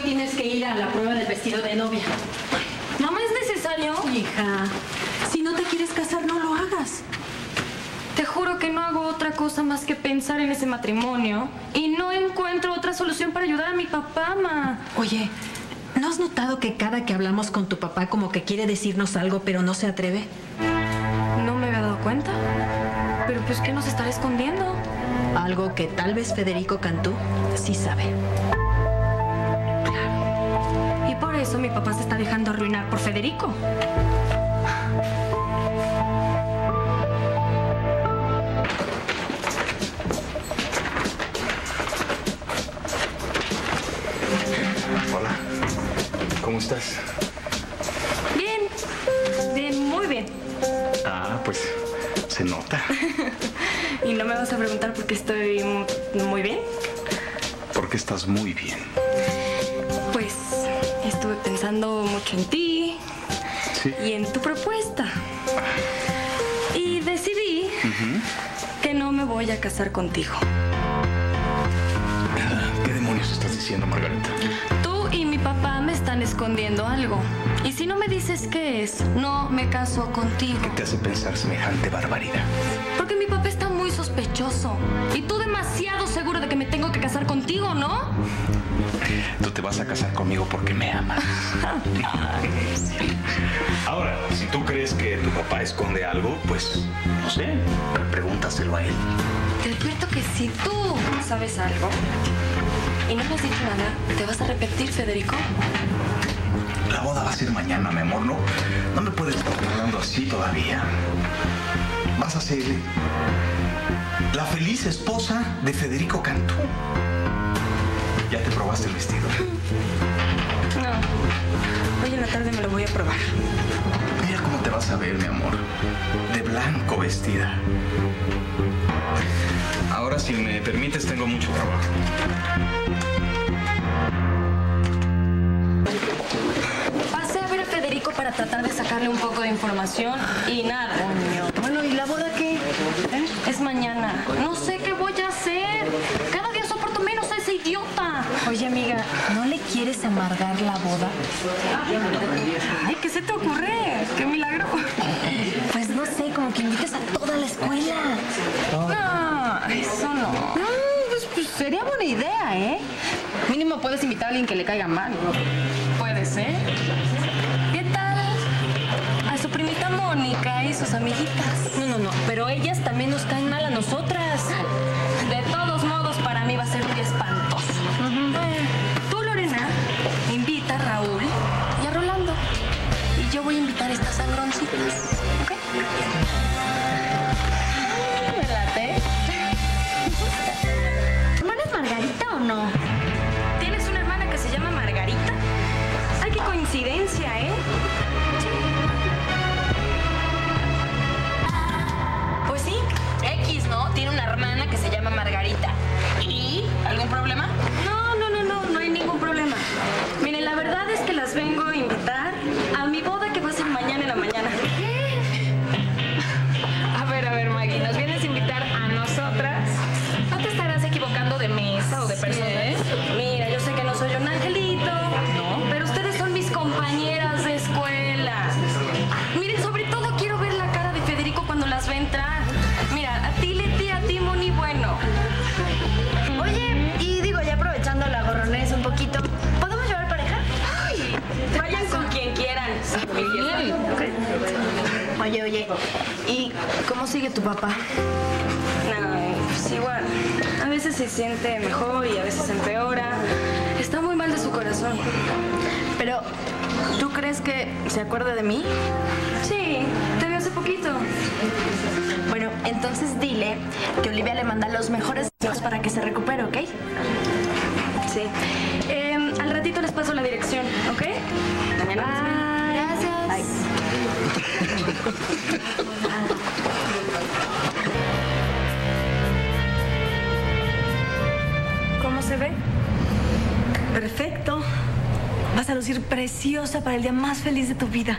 tienes que ir a la prueba del vestido de novia. Mamá, ¿es necesario? Hija, si no te quieres casar, no lo hagas. Te juro que no hago otra cosa más que pensar en ese matrimonio y no encuentro otra solución para ayudar a mi papá, ma. Oye, ¿no has notado que cada que hablamos con tu papá como que quiere decirnos algo pero no se atreve? No me había dado cuenta. Pero pues, ¿qué nos estará escondiendo? Algo que tal vez Federico Cantú sí sabe. Y por eso mi papá se está dejando arruinar por Federico. Hola, ¿cómo estás? Bien, bien, muy bien. Ah, pues se nota. ¿Y no me vas a preguntar por qué estoy muy bien? Porque estás muy bien. Pues estuve pensando mucho en ti Sí. y en tu propuesta. Y decidí que no me voy a casar contigo. ¿Qué demonios estás diciendo, Margarita? Tú y mi papá me están escondiendo algo. Y si no me dices qué es, no me caso contigo. ¿Qué te hace pensar semejante barbaridad? Porque mi papá está muy sospechoso. Y tú demasiado seguro de que me tengo que casar contigo, ¿no? Tú te vas a casar conmigo porque me amas. Ahora, si tú crees que tu papá esconde algo, pues, no sé, pregúntaselo a él. Te advierto que si tú sabes algo y no me has dicho nada, te vas a arrepentir, Federico. La boda va a ser mañana, mi amor. No me puedes estar hablando así todavía. Vas a ser la feliz esposa de Federico Cantú. ¿Ya te probaste el vestido? No. Hoy en la tarde me lo voy a probar. Mira cómo te vas a ver, mi amor. De blanco vestida. Ahora, si me permites, tengo mucho trabajo. Pasé a ver a Federico para tratar de sacarle un poco de información y nada. Bueno, ¿y la boda qué? Es mañana. No sé qué voy a hacer. Cada día soporto menos a ese idiota. Oye, amiga, ¿no le quieres amargar la boda? Ay, ¿qué se te ocurre? ¡Qué milagro! Pues no sé, como que invites a toda la escuela. No, eso no. Pues sería buena idea, ¿eh? Mínimo puedes invitar a alguien que le caiga mal. Puede ser. ¿Qué tal? A su primita Mónica y sus amiguitas. No, pero ellas también nos caen mal a nosotras. De todos modos, para mí va a ser un día espantoso. Tú, Lorena, invita a Raúl y a Rolando. Y yo voy a invitar a estas sangroncitas. ¿Ok? ¿Me late? ¿Tu hermana es Margarita o no? ¿Tienes una hermana que se llama Margarita? Ay, qué coincidencia, ¿eh? Pues sí, X, ¿no? Tiene una hermana que se llama Margarita. ¿Y? ¿Algún problema? No hay ningún problema. Miren, la verdad es que las vengo a invitar a mi boda que va a ser mañana en la mañana. A ver, Maggie, ¿nos vienes a invitar a nosotras? ¿No te estarás equivocando de mesa o de persona? Mira, yo sé que no soy un angelito, pero ustedes son mis compañeras de escuela. Miren, sobre todo quiero ver la cara de Federico cuando las ve entrar. Mira, a ti, Leti, a ti, Moni, bueno. Oye, y digo, ya aprovechando la gorronés un poquito, ¿podemos llevar pareja? Ay, vayan con quien quieran. Oye, ¿y cómo sigue tu papá? No, pues igual. A veces se siente mejor y a veces empeora. Está muy mal de su corazón. Pero, ¿tú crees que se acuerda de mí? Sí, te vi hace poquito. Bueno, entonces dile que Olivia le manda los mejores deseos para que se recupere, ¿ok? Sí. Al ratito les paso la dirección, ¿ok? Mañana nos vemos. Gracias. Bye. ¿Cómo se ve? Perfecto. Vas a lucir preciosa para el día más feliz de tu vida.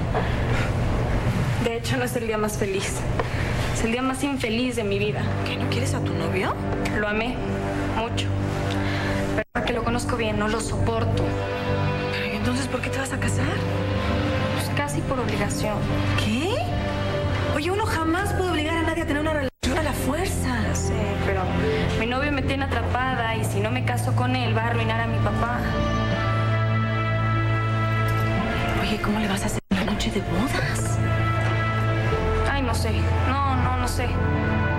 De hecho, no es el día más feliz. Es el día más infeliz de mi vida. ¿Qué, no quieres a tu novio? Lo amé mucho. Pero para que lo conozca conozco bien, no lo soporto. Pero entonces, ¿por qué te vas a casar? Pues casi por obligación. ¿Qué? Oye, uno jamás puede obligar a nadie a tener una relación a la fuerza. Ya sé, pero mi novio me tiene atrapada y si no me caso con él va a arruinar a mi papá. Oye, ¿cómo le vas a hacer la noche de bodas? Ay, no sé. No sé.